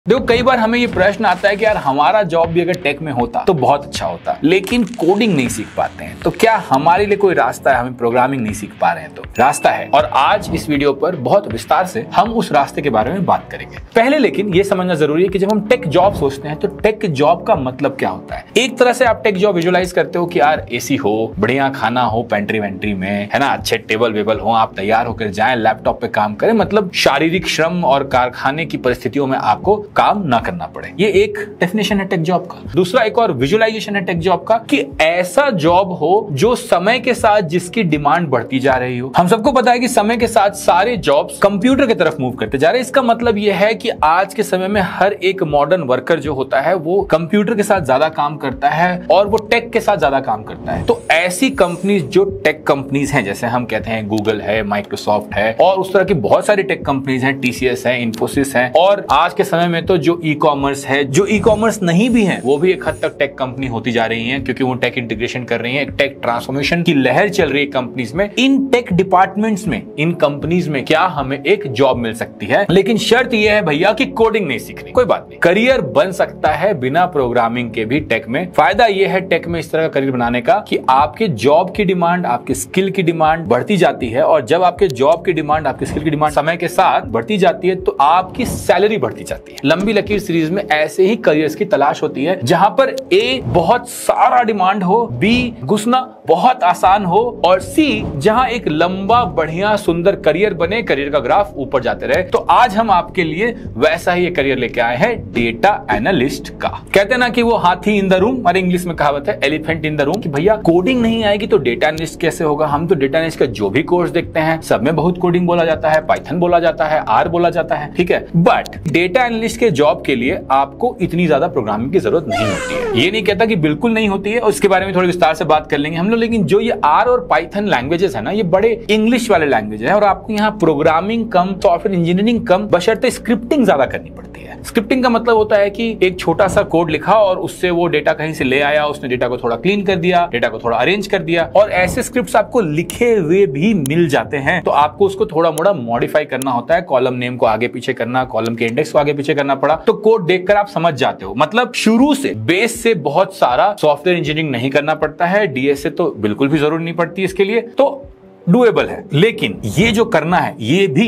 देखो कई बार हमें ये प्रश्न आता है कि यार हमारा जॉब भी अगर टेक में होता तो बहुत अच्छा होता, लेकिन कोडिंग नहीं सीख पाते हैं, तो क्या हमारे लिए कोई रास्ता है? हमें प्रोग्रामिंग नहीं सीख पा रहे हैं तो रास्ता है, और आज इस वीडियो पर बहुत विस्तार से हम उस रास्ते के बारे में बात करेंगे। पहले लेकिन ये समझना जरूरी है कि जब हम टेक जॉब सोचते हैं तो टेक जॉब का मतलब क्या होता है। एक तरह से आप टेक जॉब विजुअलाइज करते हो कि यार एसी हो, बढ़िया खाना हो, पेंट्री वेंट्री में है ना, अच्छे टेबल वेबल हो, आप तैयार होकर जाएं, लैपटॉप पे काम करें, मतलब शारीरिक श्रम और कारखाने की परिस्थितियों में आपको काम ना करना पड़े। ये एक डेफिनेशन है टेक जॉब का। दूसरा एक और विजुअलाइजेशन है टेक जॉब का कि ऐसा जॉब हो जो समय के साथ जिसकी डिमांड बढ़ती जा रही हो। हम सबको पता है कि समय के साथ सारे जॉब्स कंप्यूटर की तरफ मूव करते जा रहे हैं। इसका मतलब यह है कि आज के समय में हर एक मॉडर्न वर्कर जो होता है वो कंप्यूटर के साथ ज्यादा काम करता है और वो टेक के साथ ज्यादा काम करता है। तो ऐसी कंपनीज जो टेक कंपनीज हैं, जैसे हम कहते हैं गूगल है, माइक्रोसॉफ्ट है, और उस तरह की बहुत सारी टेक कंपनीज हैं, टीसीएस है, इन्फोसिस है, और आज के समय में तो जो ई कॉमर्स है, जो ई कॉमर्स नहीं भी है, वो भी एक हद तक टेक कंपनी होती जा रही हैं, क्योंकि वो टेक इंटीग्रेशन कर रही हैं। एक टेक ट्रांसफॉर्मेशन की लहर चल रही है कंपनीज में। इन टेक डिपार्टमेंट्स में, इन कंपनीज में क्या हमें एक जॉब मिल सकती है, लेकिन शर्त यह है भैया कि कोडिंग नहीं सीखनी। कोई बात नहीं, करियर बन सकता है बिना प्रोग्रामिंग के भी टेक में। फायदा यह है टेक में इस तरह का करियर बनाने का कि आपके जॉब की डिमांड, आपके स्किल की डिमांड बढ़ती जाती है, और जब आपके जॉब की डिमांड, आपके स्किल की डिमांड समय के साथ बढ़ती जाती है तो आपकी सैलरी बढ़ती जाती है। लंबी लकीर सीरीज में ऐसे ही करियर्स की तलाश होती है जहां पर ए बहुत सारा डिमांड हो, बी घुसना बहुत आसान हो, और सी जहां एक लंबा बढ़िया सुंदर करियर बने, करियर का ग्राफ ऊपर जाते रहे। तो आज हम आपके लिए वैसा ही एक करियर लेके आए हैं, डेटा एनालिस्ट का। कहते हैं ना कि वो हाथी इन द रूम, हमारे इंग्लिश में कहावत है एलिफेंट इन द रूम, कि भैया कोडिंग नहीं आएगी तो डेटा एनालिस्ट कैसे होगा। हम तो डेटा एनालिस्ट का जो भी कोर्स देखते हैं सब में बहुत कोडिंग बोला जाता है, पाइथन बोला जाता है, आर बोला जाता है, ठीक है, बट डेटा एनालिस्ट के जॉब के लिए आपको इतनी ज्यादा प्रोग्रामिंग की जरूरत नहीं होती है। ये नहीं कहता कि बिल्कुल नहीं होती है, और इसके बारे में थोड़ी विस्तार से बात कर लेंगे हम लोग। लेकिन जो ये आर और पाइथन लैंग्वेजेस है ना, ये बड़े इंग्लिश वाले लैंग्वेज है, और आपको यहाँ प्रोग्रामिंग कम, सॉफ्टवेयर इंजीनियरिंग कम, बशर्ते स्क्रिप्टिंग ज्यादा करनी पड़ती है। स्क्रिप्टिंग का मतलब होता है कि एक छोटा सा कोड लिखा और उससे वो डेटा कहीं से ले आया, उसने डेटा को थोड़ा क्लीन कर दिया, डेटा को थोड़ा अरेंज कर दिया, और ऐसे स्क्रिप्ट्स आपको लिखे हुए भी मिल जाते हैं। तो आपको उसको थोड़ा मोड़ा मॉडिफाई करना होता है, कॉलम नेम को आगे पीछे करना, कॉलम के इंडेक्स को आगे पीछे करना पड़ा, तो कोड देखकर आप समझ जाते हो। मतलब शुरू से बेस से बहुत सारा सॉफ्टवेयर इंजीनियरिंग नहीं करना पड़ता है, डीएस से तो बिल्कुल भी जरूरत नहीं पड़ती इसके लिए, तो डुएबल है। लेकिन ये जो करना है ये भी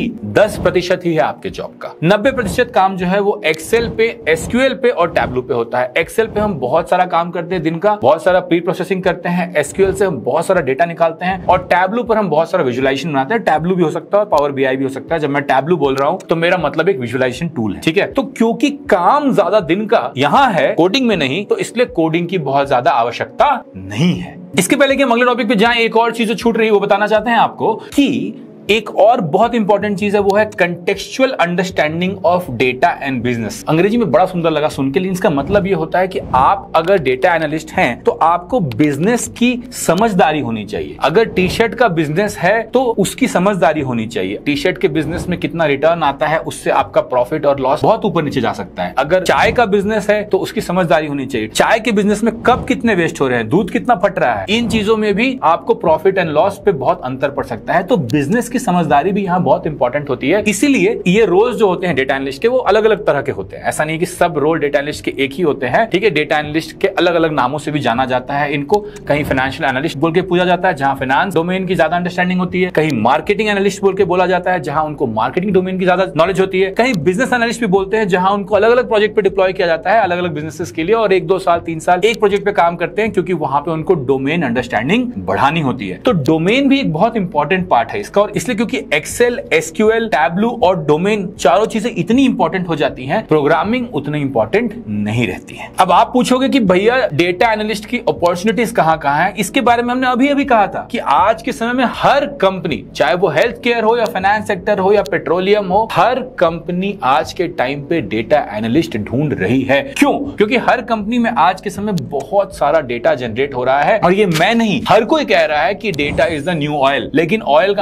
10% ही है आपके जॉब का। 90% काम जो है वो एक्सेल पे, एसक्यूएल पे और टैब्लू पे होता है। एक्सेल पे हम बहुत सारा काम करते हैं दिन का, बहुत सारा प्री प्रोसेसिंग करते हैं, एसक्यूएल से हम बहुत सारा डेटा निकालते हैं, और टैब्लू पर हम बहुत सारा विजुअलाइजेशन बनाते हैं। टैब्लू भी हो सकता है और पावर बीआई भी हो सकता है। जब मैं टैब्लू बोल रहा हूं तो मेरा मतलब एक विजुअलाइजेशन टूल है, ठीक है। तो क्योंकि काम ज्यादा दिन का यहां है, कोडिंग में नहीं, तो इसलिए कोडिंग की बहुत ज्यादा आवश्यकता नहीं है। इसके पहले कि हम अगले टॉपिक पे जाएं, एक और चीज जो छूट रही है वो बताना चाहते हैं आपको कि एक और बहुत इंपॉर्टेंट चीज है, वो है contextual understanding of data and business. अंग्रेजी में बड़ा सुंदर लगा सुन के, लेकिन इसका मतलब ये होता है कि आप अगर डेटा एनालिस्ट हैं तो आपको बिजनेस की समझदारी होनी चाहिए। अगर टी शर्ट का बिजनेस है तो उसकी समझदारी होनी चाहिए। टी शर्ट के बिजनेस में कितना रिटर्न आता है, उससे आपका प्रॉफिट और लॉस बहुत ऊपर नीचे जा सकता है। अगर चाय का बिजनेस है तो उसकी समझदारी होनी चाहिए। चाय के बिजनेस में कप कितने वेस्ट हो रहे हैं, दूध कितना फट रहा है, इन चीजों में भी आपको प्रॉफिट एंड लॉस पे बहुत अंतर पड़ सकता है। तो बिजनेस की समझदारी भी यहां बहुत इंपॉर्टेंट होती है। इसीलिए ये रोल्स जो होते हैं डेटा एनालिस्ट के, वो अलग अलग तरह के होते हैं। ऐसा नहीं कि सब रोल डेटा एनालिस्ट के एक ही होते हैं, ठीक है। डेटा एनालिस्ट के अलग अलग नामों से भी जाना जाता है। इनको कहीं फाइनेंशियल एनालिस्ट बोल के पूछा जाता है, जहां फाइनेंस डोमेन की ज्यादा अंडरस्टैंडिंग होती है। कहीं मार्केटिंग एनालिस्ट बोल के बोला जाता है, जहां उनको मार्केटिंग डोमेन की ज्यादा नॉलेज होती है। कहीं बिजनेस एनालिस्ट भी बोलते हैं, जहां उनको अलग अलग प्रोजेक्ट पे डिप्लॉय किया जाता है, अलग अलग बिजनेसेस के लिए, और 1-2 साल 3 साल एक प्रोजेक्ट पे काम करते हैं, क्योंकि वहां पे उनको डोमेन अंडरस्टैंडिंग बढ़ानी होती है। तो डोमेन भी एक बहुत इंपॉर्टेंट पार्ट है इसका, और इसलिए क्योंकि एक्सेल, एसक्यूएल, टैब्लू और डोमेन चारों चीजें इतनी इंपॉर्टेंट हो जाती हैं, प्रोग्रामिंग उतनी इंपॉर्टेंट नहीं रहती है। अब आप पूछोगे कि भैया डेटा एनालिस्ट की अपॉर्चुनिटीज कहां-कहां हैं। इसके बारे में हमने अभी कहा था कि आज के समय में हर कंपनी, चाहे वो हेल्थ केयर हो या फाइनेंस सेक्टर हो या पेट्रोलियम हो, हर कंपनी आज के टाइम पे डेटा एनालिस्ट ढूंढ रही है। क्यों? क्योंकि हर कंपनी में आज के समय बहुत सारा डेटा जनरेट हो रहा है, और ये मैं नहीं, हर कोई कह रहा है कि data is the new oil. लेकिन ऑयल का मतलब क्या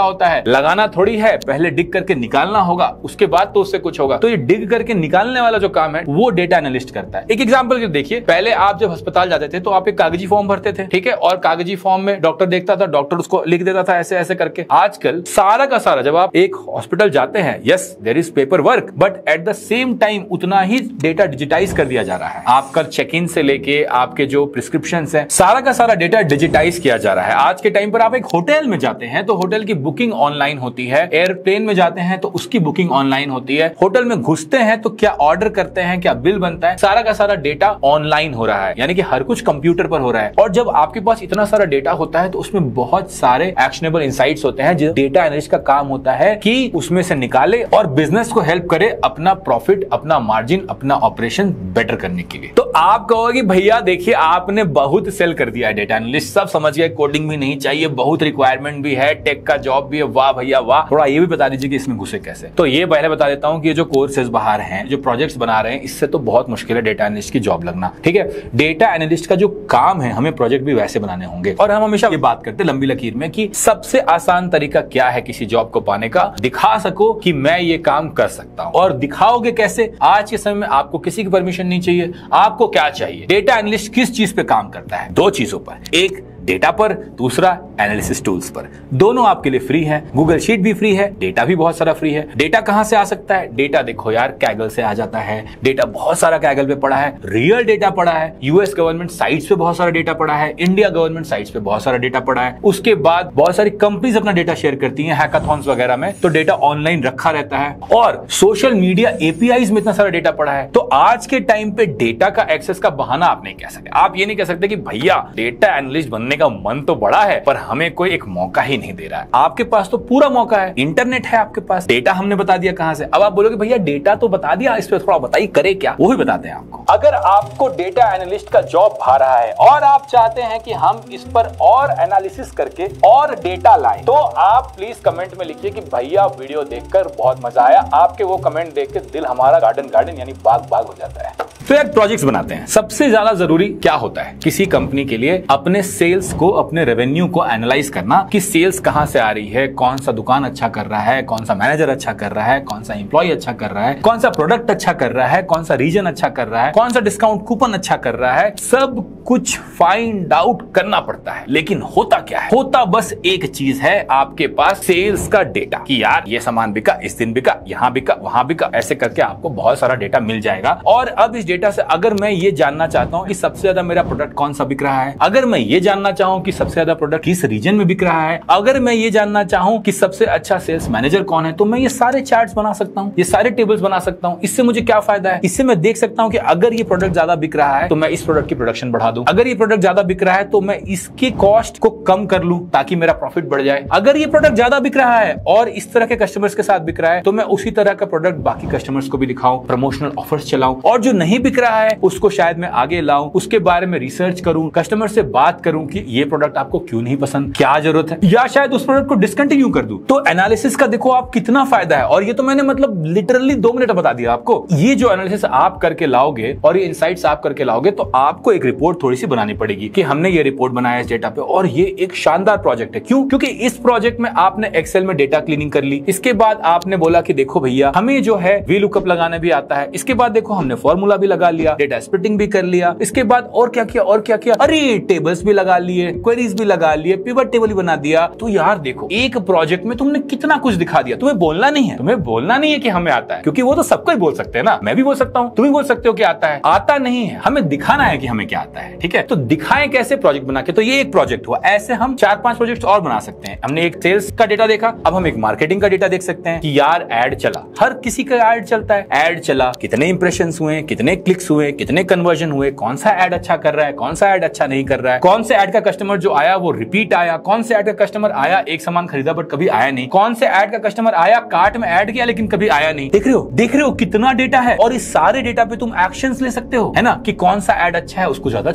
होता है, लगाना थोड़ी है, पहले डिग करके निकालना होगा, उसके बाद तो उससे कुछ होगा। तो ये डिग करके निकालने वाला जो काम है वो डेटा एनालिस्ट करता है। एक एग्जांपल देखिए, पहले आप जब अस्पताल जाते थे तो आप एक कागजी फॉर्म भरते थे, ठीक है, और कागजी फॉर्म में डॉक्टर देखता था, डॉक्टर उसको लिख देता था ऐसे ऐसे करके। आजकल सारा का सारा जब आप एक हॉस्पिटल जाते हैं, yes there is paper work, but at the same time उतना ही डेटा डिजिटाइज कर दिया जा रहा है। आपका चेक इन से लेके आपके जो प्रिस्क्रिप्शन है, सारा का सारा डेटा डिजिटाइज किया जा रहा है। आज के टाइम पर आप एक होटल में जाते हैं तो होटल की बुकिंग ऑनलाइन होती है, एयरप्लेन में जाते हैं तो उसकी बुकिंग ऑनलाइन होती है, होटल में घुसते हैं तो क्या ऑर्डर करते हैं, क्या बिल बनता है, सारा का सारा डेटा ऑनलाइन हो रहा है, यानी कि हर कुछ कंप्यूटर पर हो रहा है। और जब आपके पास इतना सारा डेटा होता है तो उसमें बहुत सारे एक्शनेबल इनसाइट्स होते हैं, जो डेटा एनालिस्ट का काम होता है कि उसमें से निकाले और बिजनेस को हेल्प करे अपना प्रॉफिट, अपना मार्जिन, अपना ऑपरेशन बेटर करने के लिए। तो आप कहोगे भैया देखिए आपने बहुत सेल कर दिया है डेटा एनालिस्ट, सब समझ गए, कोडिंग भी नहीं चाहिए, बहुत रिक्वायरमेंट भी है, टेक का जॉब भी है, वाह भैया वाह। थोड़ा ये भी बता दीजिए कि इसमें घुसे कैसे। तो ये पहले बता देता हूं कि ये जो कोर्सेज बाहर हैं, जो प्रोजेक्ट्स बना रहे हैं, इससे तो बहुत मुश्किल है डेटा एनालिस्ट की जॉब लगना, ठीक है। डेटा एनालिस्ट का जो काम है, हमें प्रोजेक्ट भी वैसे बनाने होंगे। और हम हमेशा ये बात करते हैं लंबी लकीर में कि सबसे आसान तरीका क्या है किसी जॉब को पाने का, दिखा सको कि मैं ये काम कर सकता हूं। और दिखाओगे कैसे? आज के समय में आपको किसी की परमिशन नहीं चाहिए। आपको क्या चाहिए? डेटा एनालिस्ट किस चीज पे काम करता है? दो चीजों पर, एक डेटा पर, दूसरा एनालिसिस टूल्स पर। दोनों आपके लिए फ्री है, गूगल शीट भी फ्री है, डेटा भी बहुत सारा फ्री है। डेटा कहां से आ सकता है? डेटा देखो यार, कैगल से आ जाता है, डेटा बहुत सारा कैगल पे पड़ा है, रियल डेटा पड़ा है, यूएस गवर्नमेंट साइट्स पे बहुत सारा डेटा पड़ा है, इंडिया गवर्नमेंट साइट्स पे बहुत सारा डेटा पड़ा है। उसके बाद बहुत सारी कंपनीज अपना डेटा शेयर करती हैं हैकाथॉन्स वगैरह में, तो डेटा ऑनलाइन रखा रहता है। और सोशल मीडिया एपीआईज में इतना सारा डेटा पड़ा है। तो आज के टाइम पे डेटा का एक्सेस का बहाना आप नहीं कह सकते। आप ये नहीं कह सकते कि भैया डेटा एनालिस्ट बनने का मन तो बड़ा है पर हमें कोई एक मौका ही नहीं दे रहा है। आपके पास तो पूरा मौका है, इंटरनेट है आपके पास, डेटा हमने बता दिया कहां से। अब आप बोलोगे भैया डेटा तो बता दिया, इस पे थोड़ा बताइए करे क्या, वो भी बताते हैं आपको। अगर आपको डेटा एनालिस्ट का जॉब भा रहा है और आप चाहते हैं कि हम इस पर और एनालिसिस करके और डेटा लाएं, तो आप प्लीज कमेंट में लिखिए कि भैया वीडियो देखकर बहुत मजा आया। आपके वो कमेंट देख के दिल हमारा गार्डन गार्डन यानी बाग बाग हो जाता है। तो यार प्रोजेक्ट्स बनाते हैं। सबसे ज्यादा जरूरी क्या होता है किसी कंपनी के लिए? अपने सेल्स को, अपने रेवेन्यू को एनालाइज करना कि सेल्स कहां से आ रही है, कौन सा दुकान अच्छा कर रहा है, कौन सा मैनेजर अच्छा कर रहा है, कौन सा एम्प्लॉय अच्छा कर रहा है, कौन सा प्रोडक्ट अच्छा कर रहा है, कौन सा रीजन अच्छा कर रहा है, कौन सा डिस्काउंट कूपन अच्छा कर रहा है। सब कुछ फाइंड आउट करना पड़ता है। लेकिन होता क्या है? होता बस एक चीज है, आपके पास सेल्स का डेटा कि यार ये सामान बिका, इस दिन बिका, यहां बिका, वहां बिका, ऐसे करके आपको बहुत सारा डेटा मिल जाएगा। और अब इस डेटा से अगर मैं ये जानना चाहता हूं कि सबसे ज्यादा मेरा प्रोडक्ट कौन सा बिक रहा है, अगर मैं ये जानना चाहूं कि सबसे ज्यादा प्रोडक्ट किस रीजन में बिक रहा है, अगर मैं ये जानना चाहूं कि सबसे अच्छा सेल्स मैनेजर कौन है, तो मैं ये सारे चार्ट्स बना सकता हूं, ये सारे टेबल्स बना सकता हूं। इससे मुझे क्या फायदा है? इससे मैं देख सकता हूं कि अगर ये प्रोडक्ट ज्यादा बिक रहा है तो मैं इस प्रोडक्ट की प्रोडक्शन बढ़ा दूं, अगर ये प्रोडक्ट ज्यादा बिक रहा है तो मैं इसकी कॉस्ट को कम कर लूं ताकि मेरा प्रॉफिट बढ़ जाए। अगर ये प्रोडक्ट ज्यादा बिक रहा है और इस तरह के कस्टमर्स के साथ बिक रहा है तो मैं उसी तरह का प्रोडक्ट बाकी कस्टमर्स को भी दिखाऊं, प्रमोशनल ऑफर्स चलाऊं। और जो नहीं बिक रहा है उसको शायद मैं आगे लाऊं, उसके बारे में रिसर्च करूं, कस्टमर से बात करूं कि ये प्रोडक्ट आपको क्यों नहीं पसंद, क्या जरूरत है, या शायद उस प्रोडक्ट को डिसकंटिन्यू कर दूं। तो एनालिसिस का देखो आप कितना फायदा है। और ये तो मैंने मतलब लिटरली 2 मिनट बता दिया आपको। ये जो एनालिसिस आप करके लाओगे और ये इनसाइट्स आप करके लाओगे तो आपको एक रिपोर्ट थोड़ी सी बनानी पड़ेगी कि हमने ये रिपोर्ट बनाया इस डेटा पे। और ये एक शानदार प्रोजेक्ट है। क्यों? क्योंकि इस प्रोजेक्ट में आपने एक्सेल में डेटा क्लीनिंग कर ली, इसके बाद आपने बोला कि देखो भैया हमें जो है वी लुकअप लगाना भी आता है, इसके बाद देखो हमने फॉर्मूला भी लगा लिया, डेटा स्प्लिटिंग भी कर लिया, इसके बाद और क्या किया और क्या किया, अरे टेबल्स भी लगा लिए, क्वेरीज भी लगा लिए, पिवट टेबल भी बना दिया। तो यार देखो एक प्रोजेक्ट में तुमने कितना कुछ दिखा दिया। तुम्हें बोलना नहीं है, तुम्हें बोलना नहीं है कि हमें आता है, क्योंकि वो तो सबको ही बोल सकते हैं ना। मैं भी बोल सकता हूं, तुम भी बोल सकते हो कि आता है। आता नहीं है, हमें दिखाना है कि हमें क्या आता है। ठीक है, तो दिखाएं कैसे? प्रोजेक्ट बना के। तो ये एक प्रोजेक्ट हुआ। ऐसे हम 4-5 प्रोजेक्ट और बना सकते हैं। हमने एक सेल्स का डेटा देखा, अब हम एक मार्केटिंग का डेटा देख सकते हैं कि यार एड चला, हर किसी का एड चलता है, एड चला, कितने इंप्रेशंस हुए, कितने क्लिक्स हुए, कितने कन्वर्जन हुए, कौन सा एड अच्छा कर रहा है, कौन सा एड अच्छा नहीं कर रहा है, कौन से एड का कस्टमर जो आया वो रिपीट आया, कौन से एड का कस्टमर आया एक सामान खरीदा बट कभी आया नहीं, कौन से एड का कस्टमर आया कार्ट में ऐड किया लेकिन कभी आया नहीं। देख रहे हो कितना डेटा है। और इस सारे डेटा पे तुम एक्शंस ले सकते हो, है ना, कि कौन सा एड अच्छा है उसको ज्यादा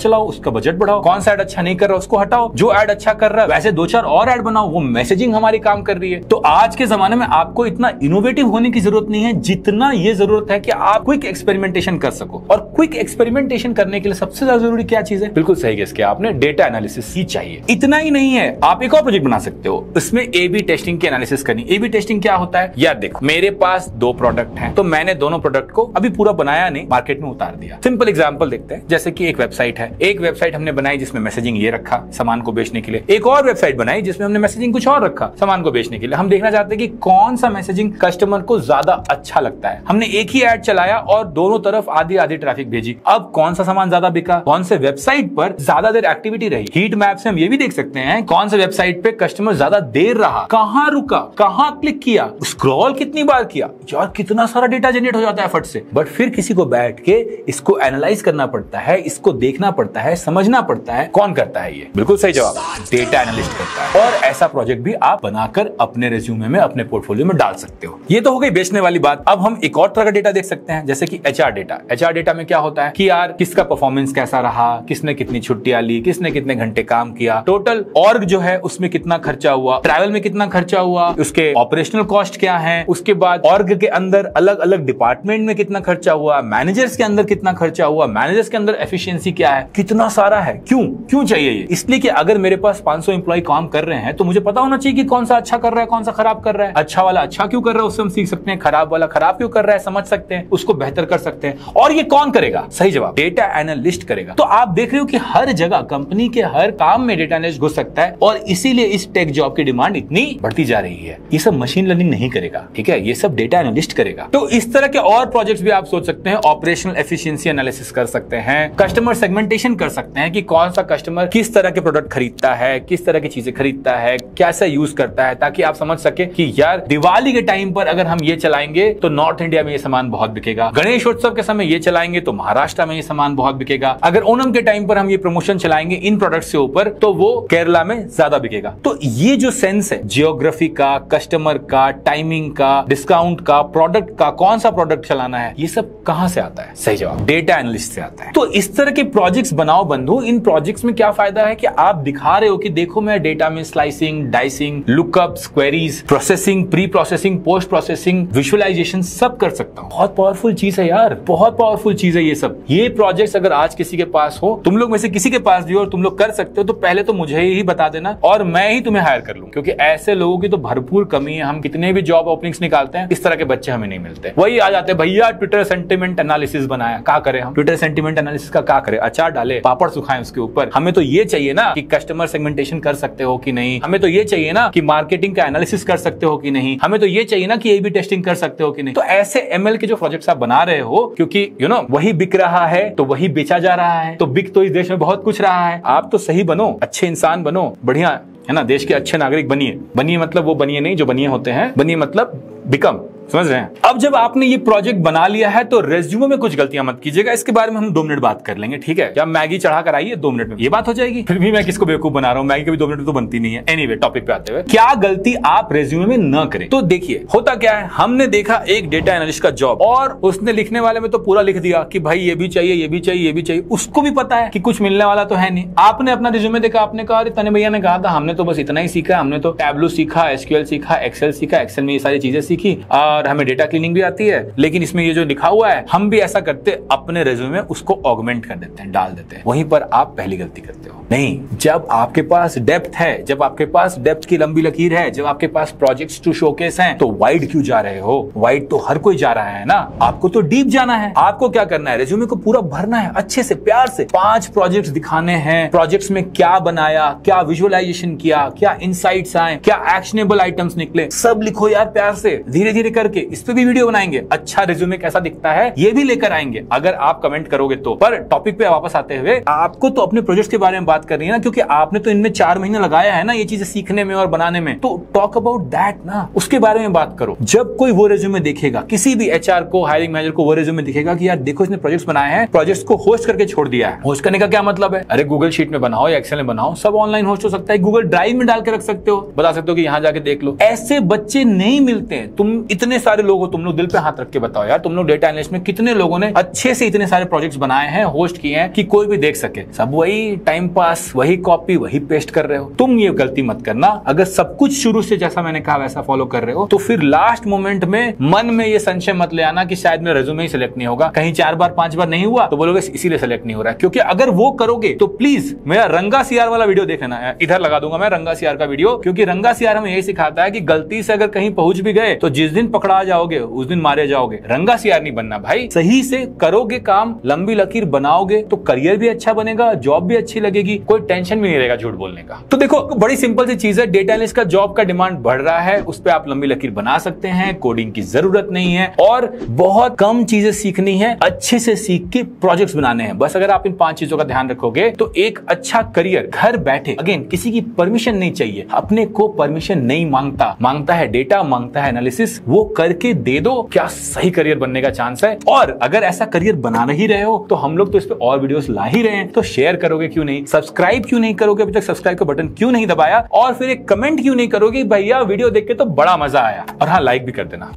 चलाओ, उसका बजट बढ़ाओ, कौन सा ऐड अच्छा नहीं कर रहा उसको हटाओ, जो ऐड अच्छा कर रहा है वैसे 2-4 और ऐड बनाओ, वो मैसेजिंग हमारी काम कर रही है। तो आज के जमाने में आपको इतना इनोवेटिव होने की जरूरत नहीं है जितना ये जरूरत है कि आप क्विक एक्सपेरिमेंटेशन कर सको। और क्विक एक्सपेरिमेंटेशन करने के लिए सबसे ज्यादा जरूरी क्या चीज है? बिल्कुल सही गेस किया आपने, डेटा एनालिसिस ही चाहिए। इतना ही नहीं है, आप एक और प्रोजेक्ट बना सकते हो, उसमें A/B टेस्टिंग की एनालिसिस करनी। A/B टेस्टिंग क्या होता है? यार देखो, मेरे पास 2 प्रोडक्ट हैं, तो मैंने दोनों प्रोडक्ट को अभी पूरा बनाया नहीं, मार्केट में उतार दिया। सिंपल एग्जांपल देखते हैं, जैसे कि एक वेबसाइट है, एक वेबसाइट हमने बनाई जिसमें मैसेजिंग ये रखा सामान को बेचने के लिए, एक और वेबसाइट बनाई जिसमें हमने मैसेजिंग कुछ और रखा सामान को बेचने के लिए। हम देखना चाहते हैं कि कौन सा मैसेजिंग कस्टमर को ज्यादा अच्छा लगता है। हमने एक ही ऐड चलाया और दोनों तरफ आधी आधी ट्रैफिक भेजी। अब कौन सा सामान ज्यादा बिका, कौन से वेबसाइट पर ज्यादा देर एक्टिविटी रही। हीट मैप से हम ये भी देख सकते हैं कौन से वेबसाइट पे कस्टमर ज्यादा देर रहा, कहां रुका, कहां क्लिक किया, स्क्रॉल कितनी बार किया। यार कितना सारा डेटा जनरेट हो जाता है फट से, बट फिर किसी को बैठ के इसको एनालाइज करना पड़ता है, इसको देखना पड़ता है, समझना पड़ता है। कौन करता है ये? बिल्कुल सही जवाब, डेटा एनालिस्ट करता है। और ऐसा प्रोजेक्ट भी आप बनाकर अपने रिज्यूमे में, अपने पोर्टफोलियो में डाल सकते हो। ये तो हो गई बेचने वाली बात। अब हम एक और तरह का डेटा देख सकते हैं, जैसे कि HR डेटा। HR डेटा में क्या होता है कि यार किसका परफॉर्मेंस कैसा रहा, किसने कितनी छुट्टियां ली, किसने कितने घंटे काम किया, टोटल ऑर्ग जो है उसमें कितना खर्चा हुआ, ट्रैवल में कितना खर्चा हुआ, उसके ऑपरेशनल कॉस्ट क्या है, उसके बाद ऑर्ग के अंदर अलग अलग डिपार्टमेंट में कितना खर्चा हुआ, मैनेजर्स के अंदर कितना खर्चा हुआ, मैनेजर्स के अंदर एफिशिएंसी क्या है, कितना सारा है। क्यों चाहिए ये? इसलिए कि अगर मेरे पास 500 एम्प्लॉय काम कर रहे हैं तो मुझे पता होना चाहिए कि कौन सा अच्छा कर रहा है, कौन सा खराब कर रहा है। अच्छा वाला अच्छा क्यों कर रहा है उससे हम सीख सकते हैं, खराब वाला खराब क्यों कर रहा है समझ सकते हैं, उसको बेहतर कर सकते हैं। और ये कौन करेगा? सही जवाब, डेटा एनालिस्ट करेगा। तो आप देख रहे हो कि हर जगह कंपनी के हर काम में डेटा एनालिस्ट घुस सकता है और इसीलिए इस टेक जॉब की डिमांड इतनी बढ़ती जा रही है। ये सब मशीन लर्निंग नहीं करेगा, ठीक है, ये सब डेटा एनालिस्ट करेगा। तो इस तरह के और प्रोजेक्ट्स भी आप सोच सकते हैं। ऑपरेशनल एफिशिएंसी एनालिसिस कर सकते हैं, कस्टमर सेगमेंटेशन कर सकते हैं कि कौन सा कस्टमर किस तरह के प्रोडक्ट खरीदता है, किस तरह की चीजें खरीदता है, कैसा यूज करता है, ताकि आप समझ सके कि यार दिवाली के टाइम पर अगर हम ये चलाएंगे तो नॉर्थ इंडिया में ये सामान बहुत बिकेगा, गणेशोत्सव के समय ये चलाएंगे तो महाराष्ट्र में ये सामान बहुत बिकेगा, अगर ओणम के टाइम पर हम ये प्रमोशन चलाएंगे इन प्रोडक्ट्स के ऊपर तो वो केरला में ज्यादा बिकेगा। तो ये जो सेंस है जियोग्राफी का, कस्टमर का, टाइमिंग का, डिस्काउंट का, प्रोडक्ट का, कौन सा प्रोडक्ट चलाना है, ये सब कहां से आता है? सही जवाब, डेटा एनालिस्ट से आता है। तो इस तरह के प्रोजेक्ट्स बनाओ बंधु। इन प्रोजेक्ट्स में क्या फायदा है कि आप दिखा रहे हो कि देखो मैं डेटा में slicing, dicing, lookups, queries, processing, pre processing, post processing, visualisation सब कर सकता हूं। बहुत पावरफुल चीज है यार, बहुत पावरफुल चीज है ये सब। ये प्रोजेक्ट्स अगर आज किसी के पास हो, तुम लोग में से किसी के पास भी हो और तुम लोग कर सकते हो, तो पहले तो मुझे ही बता देना और मैं ही तुम्हें हायर कर लूं, क्योंकि ऐसे लोगों की तो भरपूर कमी है। हम कितने भी जॉब ओपनिंग्स निकालते हैं, इस तरह के बच्चे हमें नहीं मिलते। वही आ जाते हैं, भैया ट्विटर सेंटिमेंट एनालिसिस बनाया, क्या करें हम? ट्विटर सेंटिमेंट एनालिसिस का क्या करें? अचार डाले, पापड़ सुखाएं उसके ऊपर। हमें तो ये चाहिए ना कि कस्टमर सेगमेंटेशन कर सकते हो कि नहीं, हमें तो ये चाहिए ना कि मार्केटिंग का एनालिसिस कर सकते हो कि नहीं, हमें तो ये चाहिए ना कि A/B टेस्टिंग कर सकते हो कि नहीं। तो ऐसे ML के जो प्रोजेक्ट्स आप बना रहे हो, क्योंकि वही बिक रहा है तो वही बेचा जा रहा है, तो बिक तो इस देश में बहुत कुछ रहा है। आप तो सही बनो, अच्छे इंसान बनो, बढ़िया है ना, देश के अच्छे नागरिक बनिए। बनिए मतलब वो बनिए नहीं जो बनिए होते हैं, बनिए मतलब बिकम, समझ रहे हैं? अब जब आपने ये प्रोजेक्ट बना लिया है तो रेज्यूमे में कुछ गलतियां मत कीजिएगा। इसके बारे में हम 2 मिनट बात कर लेंगे, ठीक है? क्या मैगी चढ़ा कर आइए 2 मिनट में ये बात हो जाएगी? फिर भी मैं किसको बेवकूफ बना रहा हूं, मैगी कभी 2 मिनट में तो बनती नहीं है। एनीवे, टॉपिक पे आते हुए, क्या गलती आप रेज्यूमे में न करें। तो देखिए होता क्या है, हमने देखा एक डेटा एनालिस्ट का जॉब और उसने लिखने वाले में तो पूरा लिख दिया कि भाई ये भी चाहिए, ये भी चाहिए, ये भी चाहिए। उसको भी पता है कि कुछ मिलने वाला तो है नहीं। आपने अपना रिज्यूमे देखा, आपने कहा अरे तने भैया ने कहा था हमने तो बस इतना ही सीखा, हमने तो टैब्लो सीखा, SQL सीखा, एक्सेल सीखा, एक्सेल में ये सारी चीजें सीखी और हमें डेटा क्लीनिंग आती है, लेकिन इसमें ये जो लिखा हुआ है, हम भी ऐसा करते, अपने रिज्यूमे में उसको ऑगमेंट कर देते हैं, डाल देते हैं। वहीं पर आप पहली गलती करते हो। नहीं, जब आपके पास डेप्थ है, जब आपके पास डेप्थ की लंबी लकीर है, जब आपके पास प्रोजेक्ट्स टू शोकेस हैं, तो वाइड क्यों जा रहे हो? वाइड तो हर कोई जा रहा है ना, आपको तो डीप जाना है। आपको क्या करना है, रिज्यूमे को पूरा भरना है अच्छे से, प्यार से। 5 प्रोजेक्ट्स दिखाने हैं, प्रोजेक्ट्स में क्या बनाया, क्या विजुअलाइजेशन किया, क्या इनसाइट्स आए, क्या एक्शनेबल आइटम्स निकले, सब लिखो यार प्यार से, धीरे धीरे करके। इस पे भी वीडियो बनाएंगे, अच्छा रिज्यूमे कैसा दिखता है ये भी लेकर आएंगे अगर आप कमेंट करोगे तो। पर टॉपिक पे वापस आते हुए, आपको तो अपने प्रोजेक्ट्स के बारे में बात करनी है ना, क्योंकि आपने तो इनमें 4 महीने लगाया है ना ये चीजें सीखने में और बनाने में, तो टॉक अबाउट दैट ना, उसके बारे में बात करो। जब कोई वो रिज्यूमे देखेगा, किसी भी HR को, हायरिंग मैनेजर को वो रिज्यूमे दिखेगा कि यार देखो इसने प्रोजेक्ट्स बनाए हैं, प्रोजेक्ट्स को होस्ट करके छोड़ दिया है। होस्ट करने का क्या मतलब है? अरे गूगल शीट में बनाओ या एक्सेल में बनाओ, सब ऑनलाइन होस्ट हो सकता है, गूगल ड्राइव में डाल के रख सकते हो, बता सकते हो कि यहां जाके देख लो। ऐसे बच्चे नहीं मिलते हैं। तुम इतने सारे लोग हो तुम लोग, दिल पे हाथ रख के बताओ यार, तुम लोग डेटा एनालिस्ट में कितने लोगों ने अच्छे से इतने सारे प्रोजेक्ट्स बनाए हैं, होस्ट किए हैं कि कोई भी देख सके। सब वही टाइम पास, वही कॉपी, वही पेस्ट कर रहे हो। तुम ये गलती मत करना। अगर सब कुछ शुरू से जैसा मैंने कहा वैसा फॉलो कर रहे हो तो फिर लास्ट मोमेंट में मन में ये संशय मत ले आना कि शायद मेरा रेज्यूमे ही सिलेक्ट नहीं होगा, कहीं 4 बार 5 बार नहीं हुआ तो बोलोगे इसीलिए सिलेक्ट नहीं हो रहा है। क्योंकि अगर वो करोगे तो प्लीज मेरा रंगा सीआर वाला वीडियो देख लेना, इधर लगा दूंगा मैं रंगा सीआर का वीडियो, क्योंकि रंगा सीआर हमें यही सिखाता है कि गलती से अगर कहीं पहुंच भी गए तो जिस दिन पकड़ा जाओगे उस दिन मारे जाओगे। रंगा सीआर नहीं बनना भाई, सही से करोगे काम, लंबी लकीर बनाओगे तो करियर भी अच्छा बनेगा, जॉब भी अच्छी लगेगी, कोई टेंशन भी नहीं रहेगा झूठ बोलने का। तो देखो बड़ी सिंपल सी चीज है, डेटा एनालिस्ट का जॉब का डिमांड बढ़ रहा है, उस पर आप लंबी लकीर बना सकते हैं, कोडिंग की जरूरत नहीं है और बहुत कम चीजें सीखनी है, अच्छे से सीख के प्रोजेक्ट्स बनाने हैं। बस अगर आप इन 5 चीजों का ध्यान रखोगे तो एक अच्छा करियर घर बैठे, अगेन किसी की परमिशन नहीं चाहिए, अपने को परमिशन नहीं मांगता, मांगता है डेटा, मांगता है एनालिसिस, वो करके दे दो, क्या सही करियर बनने का चांस है। और अगर ऐसा करियर बना नहीं रहे हो तो हम लोग तो इस पे और वीडियोस ला ही रहे हैं, तो शेयर करोगे क्यों नहीं, सब्सक्राइब क्यों नहीं करोगे, अभी तक सब्सक्राइब का बटन क्यों नहीं दबाया, और फिर एक कमेंट क्यों नहीं करोगे भैया वीडियो देख के तो बड़ा मजा आया, और हाँ लाइक भी कर देना।